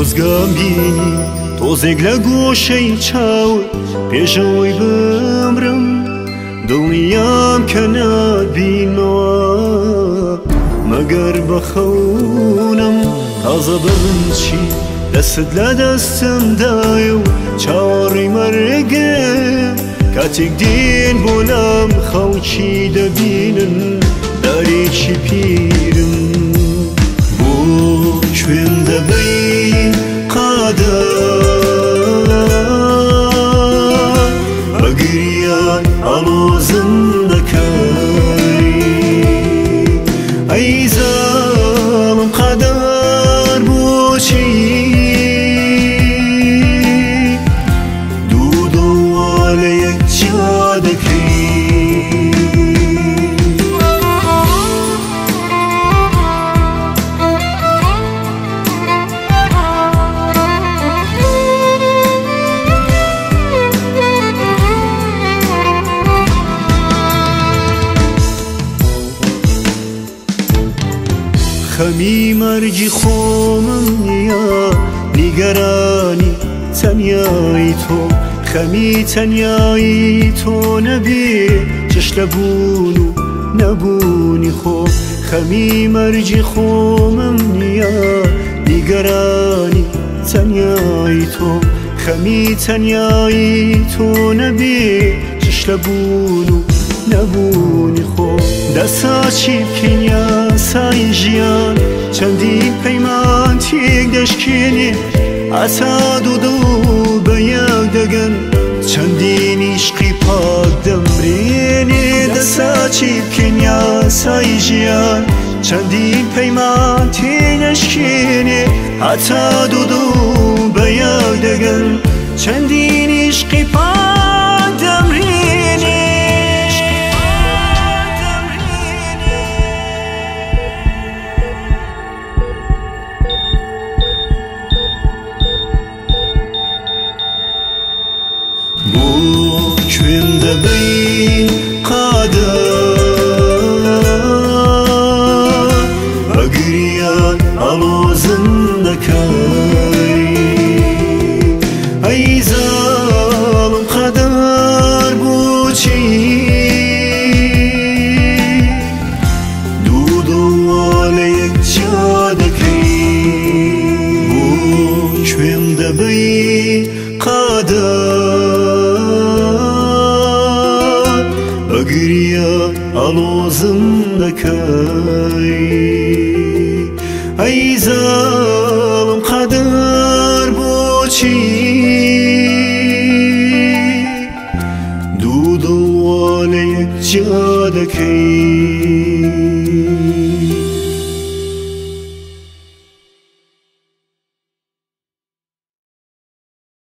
خۆزگام بینی تۆزێک لە گۆشەی چاوت پێشەوەی بمرم دڵنیام کە نابینەوە مەگەر بە خەونم تازە بەمچی دەست لە دەستمدایە و چاوەڕی مەرگم کاتێک دێن بۆ لام خەڵکی دەبینن دارێکی پیرم بۆ کوێن دەبەی قادر بەگریان ئەڵۆزم دەکەی ئەی زاڵم قادر بۆچی دوو دڵوا لە یەک جا دەکەی خەمی مەرجی خۆمم نییە نیگەرانی تەنیایی تۆ خەمی تەنیایی تۆ نەبێ چش لەبوون و نەبوونی خۆ خەمی مەرجی خۆمم نییە نیگەرانی تەنیایی تۆ خەمی تەنیایی تۆ نەبێ چش لەبوون و نەبوونی خۆ دەسا چی بکەین یاسای ژیان چەندین پەیمان تێک دەشکێنێ ئەتا دوو دڵ بە یەک دەگەن چەندین عیشقی پاک دەمرێنێ دەسا چی بکەین یاسای ژیان چەندین پەیمان تێک دەشکێنێ ئەتا دوو دڵ بە یەک دەگەن چەندین عیشقی پاک دەمرێنێ بۆ کوێن دەبەی قادر بەگریان ئەڵۆزم دەکەی ئەی زاڵم قادر بۆچی دوو دڵوا لە یەک جا دەکەی بۆ کوێن دەبەی قادر بەگریان ئەڵۆزم دەکەی ئەی زاڵم قادر بۆچی دوو دڵوا لە یەک جا دەکەی